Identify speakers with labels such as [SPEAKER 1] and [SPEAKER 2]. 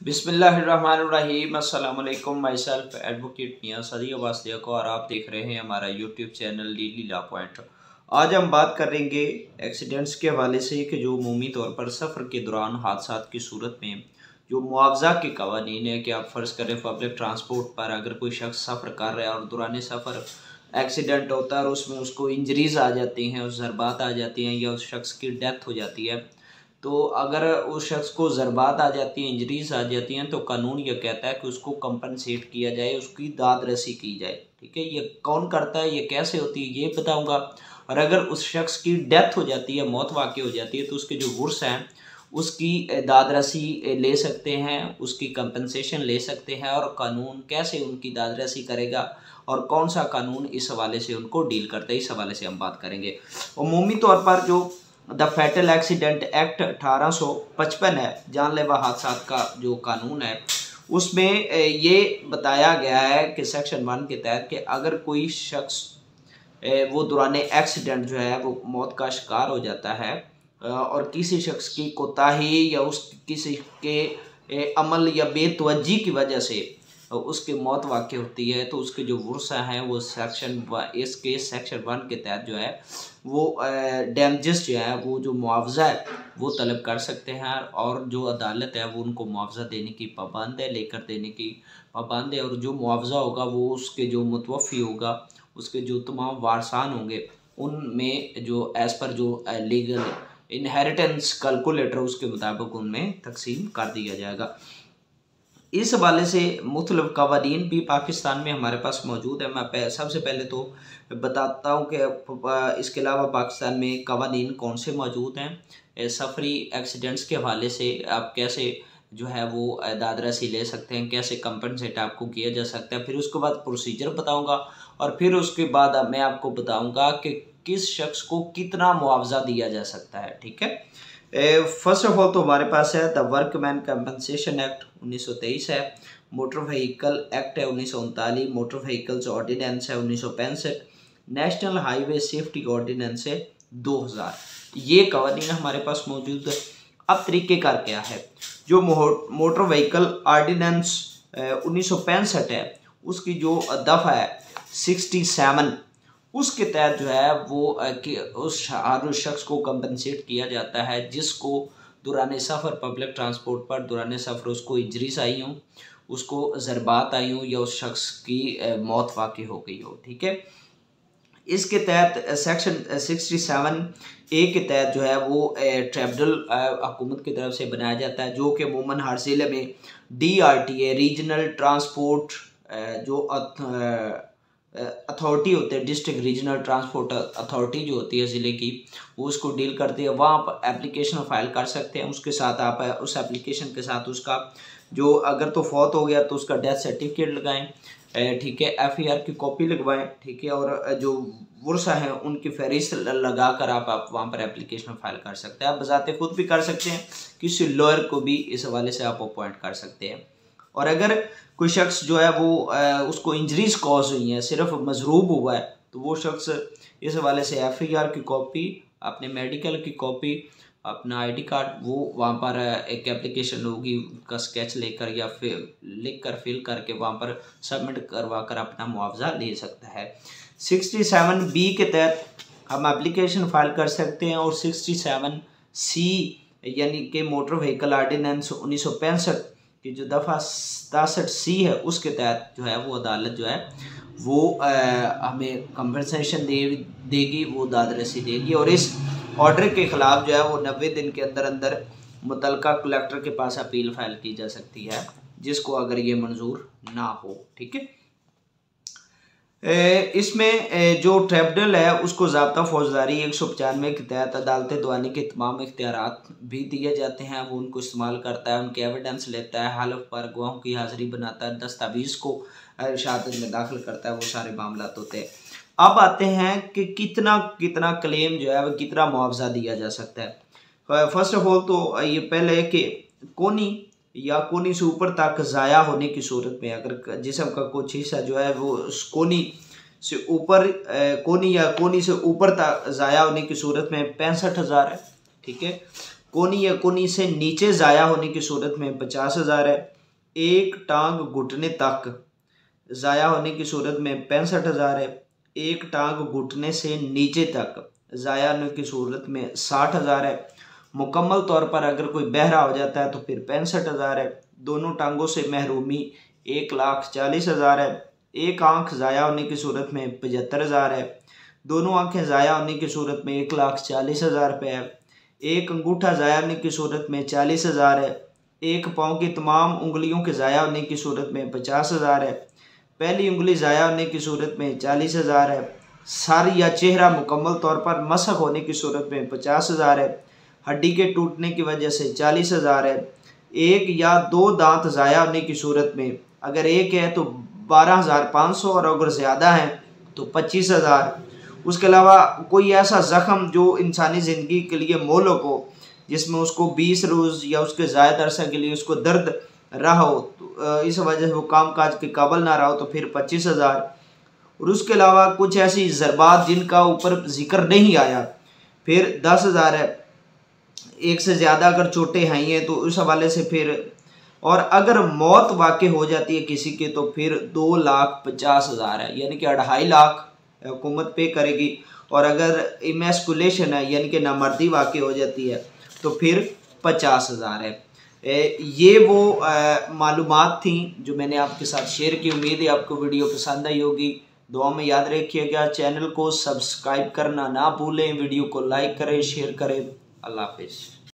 [SPEAKER 1] बिस्मिल्लाहिर्रहमानिर्रहीम। अस्सलाम वालेकुम। माई सेल्फ एडवोकेट मियां सदी वासलिया को और आप देख रहे हैं हमारा YouTube channel daily law point. आज हम बात करेंगे एक्सीडेंट्स के हवाले से कि जो अमूमी तौर पर सफ़र के दौरान हादसा की सूरत में जो मुआवजा के कवानीन है कि आप फ़र्ज़ करें पब्लिक ट्रांसपोर्ट पर अगर कोई शख्स सफ़र कर रहा है और दौरान सफ़र एक्सीडेंट होता है और उसमें उसको इंजरीज़ आ जाती हैं, उस ज़रबात आ जाती हैं या उस शख्स की डेथ हो जाती है, तो अगर उस शख्स को ज़रबात आ जाती हैं, इंजरीज आ जाती हैं, तो कानून ये कहता है कि उसको कंपनसेट किया जाए, उसकी दाद रसी की जाए। ठीक है, ये कौन करता है, ये कैसे होती है, ये बताऊंगा। और अगर उस शख्स की डेथ हो जाती है, मौत वाक़ई हो जाती है, तो उसके जो वर्स हैं उसकी दाद रसी ले सकते हैं, उसकी कंपनसेशन ले सकते हैं। और कानून कैसे उनकी दाद रसी करेगा और कौन सा कानून इस हवाले से उनको डील करता है, इस हवाले से हम बात करेंगे। अमूमी तौर पर जो द फैटल एक्सीडेंट एक्ट 1855 है, जानलेवा हादसा का जो कानून है, उसमें ये बताया गया है कि सेक्शन 1 के तहत कि अगर कोई शख्स वो दौरान एक्सीडेंट जो है वो मौत का शिकार हो जाता है और किसी शख्स की कोताही या उस किसी के अमल या बेतवज्जी की वजह से उसकी मौत वाक़ई होती है, तो उसके जो वर्सा हैं वो इसके सेक्शन 1 के तहत जो है वो डैमेजेस जो है वो जो मुआवजा है वो तलब कर सकते हैं। और जो अदालत है वो उनको मुआवजा देने की पाबंद है, लेकर देने की पाबंद है। और जो मुआवजा होगा वो उसके जो मुतवफ़ी होगा, उसके जो तमाम वारसान होंगे, उनमें जो एज़ पर जो लीगल इनहेरिटेंस कैलकुलेटर उसके मुताबिक उनमें तकसीम कर दिया जाएगा। इस हवाले से मुख्तलिफ कवानीन भी पाकिस्तान में हमारे पास मौजूद है। मैं सबसे पहले तो बताता हूँ कि इसके अलावा पाकिस्तान में कवानीन कौन से मौजूद हैं। सफरी एक्सीडेंट्स के हवाले से आप कैसे जो है वो दाद रसी ले सकते हैं, कैसे कंपनसेट आपको किया जा सकता है, फिर उसके बाद प्रोसीजर बताऊँगा और फिर उसके बाद मैं आपको बताऊँगा कि किस शख्स को कितना मुआवजा दिया जा सकता है। ठीक है, फर्स्ट ऑफ ऑल तो हमारे पास है द वर्कमैन कंपनसेशन एक्ट 1923 है, मोटर व्हीकल एक्ट है 1939, मोटर व्हीकल्स ऑर्डिनेंस है 1965, नेशनल हाईवे सेफ्टी ऑर्डिनेंस है 2000। ये कवानीन हमारे पास मौजूद है। अब तरीक़ेकार क्या है, जो मोटर व्हीकल ऑर्डिनेंस 1965 है उसकी जो दफ़ा है 67, उसके तहत जो है वो कि हर शख्स को कंपनसेट किया जाता है जिसको दौरान सफ़र पब्लिक ट्रांसपोर्ट पर दौरान सफ़र उसको इंजरीज आई हों, उसको ज़रबात आई हों या उस शख्स की मौत वाक़ई हो गई हो। ठीक है, इसके तहत सेक्शन 67A के तहत जो है वो ट्रिब्यूनल हुकूमत की तरफ से बनाया जाता है, जो कि अमूमन हर ज़िले में DRTA रीजनल ट्रांसपोर्ट जो अथॉरिटी होते हैं, डिस्ट्रिक्ट रीजनल ट्रांसपोर्ट अथॉरिटी जो होती है ज़िले की, वो उसको डील करती है। वहाँ आप एप्लीकेशन फाइल कर सकते हैं, उसके साथ आप उस एप्लीकेशन के साथ उसका जो अगर तो फौत हो गया तो उसका डेथ सर्टिफिकेट लगाएं, ठीक है, FAR की कॉपी लगवाएं, ठीक है, और जो वर्सा हैं उनकी फहरिस्त लगा कर आप वहाँ पर एप्लीकेशन फाइल कर सकते हैं। आप बजाते खुद भी कर सकते हैं, किसी लॉयर को भी इस हवाले से आप अपॉइंट कर सकते हैं। और अगर कोई शख्स जो है वो उसको इंजरीज कॉज हुई हैं, सिर्फ मजरूब हुआ है, तो वो शख्स इस हवाले से FAR की कॉपी, अपने मेडिकल की कॉपी, अपना ID कार्ड, वो वहाँ पर एक एप्लीकेशन होगी उसका स्केच लेकर या फिर लिख कर फिल करके वहाँ पर सबमिट करवा कर अपना मुआवजा ले सकता है। 67B के तहत हम एप्लीकेशन फाइल कर सकते हैं और 67C यानी कि मोटर व्हीकल ऑर्डिनेंस 1965 की जो दफ़ा 67C है उसके तहत जो है वो अदालत जो है वो हमें कंपनसेशन देगी, वो दाद रसी देगी। और इस ऑर्डर के ख़िलाफ़ जो है वो 90 दिन के अंदर अंदर मुतलका कलेक्टर के पास अपील फाइल की जा सकती है, जिसको अगर ये मंजूर ना हो। ठीक है, इसमें जो ट्रिब्यूनल है उसको ज़ाब्ता फौजदारी 195 के तहत अदालतें दुआनी के तमाम इख्तियारात भी दिए जाते हैं, वो उनको इस्तेमाल करता है, उनके एविडेंस लेता है, हल्फ पर गवाहों की हाज़िरी बनाता है, दस्तावेज़ को शहादत में दाखिल करता है, वो सारे मामला होते हैं। अब आते हैं कि कितना कितना क्लेम जो है वो कितना मुआवजा दिया जा सकता है। फर्स्ट ऑफ ऑल तो ये पहले है कि कोनी या कोनी से ऊपर तक ज़ाया होने की सूरत में अगर जिस्म का कुछ हिस्सा जो है वो कोनी से ऊपर कोनी या कोनी से ऊपर तक ज़ाया होने की सूरत में 65,000 है। ठीक है, कोनी या कोनी से नीचे ज़ाया होने की सूरत में 50,000 है। एक टांग घुटने तक ज़ाया होने की सूरत में 65,000 है। एक टांग घुटने से नीचे तक ज़ाया होने की सूरत में 60,000 है। मुकम्मल तौर पर अगर कोई बहरा हो जाता है तो फिर 65,000 है। दोनों टांगों से महरूमी 1,40,000 है। एक आंख ज़ाया होने की सूरत में 75,000 है। दोनों आंखें ज़ाया होने की सूरत में 1,40,000 रुपये है। एक अंगूठा ज़ाया होने की सूरत में 40,000 है। एक पाँव की तमाम उंगलियों के ज़ाया होने की सूरत में 50,000 है। पहली उंगली ज़ाया होने की सूरत में 40,000 है। सर या चेहरा मुकम्मल तौर पर मसक होने की सूरत में 50,000 है। हड्डी के टूटने की वजह से 40,000 है। एक या दो दांत ज़ाया होने की सूरत में, अगर एक है तो 12,500 और अगर ज़्यादा है तो 25,000। उसके अलावा कोई ऐसा ज़ख्म जो इंसानी ज़िंदगी के लिए मोहलक हो, जिसमें उसको 20 रोज़ या उसके ज़्यादा अरसा के लिए उसको दर्द रहा हो, तो इस वजह से वो काम काज के काबिल ना रहा हो तो फिर 25,000। और उसके अलावा कुछ ऐसी ज़रबात जिनका ऊपर जिक्र नहीं आया फिर 10,000 है। एक से ज़्यादा अगर चोटें आई हैं तो उस हवाले से फिर, और अगर मौत वाक़ई हो जाती है किसी की तो फिर 2,50,000 है, यानी कि 2.5 लाख हुकूमत पे करेगी। और अगर इमेस्कुलेशन है यानी कि नामर्दी वाक़ई हो जाती है तो फिर 50,000 है। ये वो मालूमात थी जो मैंने आपके साथ शेयर की। उम्मीद है आपको वीडियो पसंद आई होगी। दुआ में याद रखिएगा, चैनल को सब्सक्राइब करना ना भूलें, वीडियो को लाइक करें, शेयर करें। अल्लाह हाफिज़।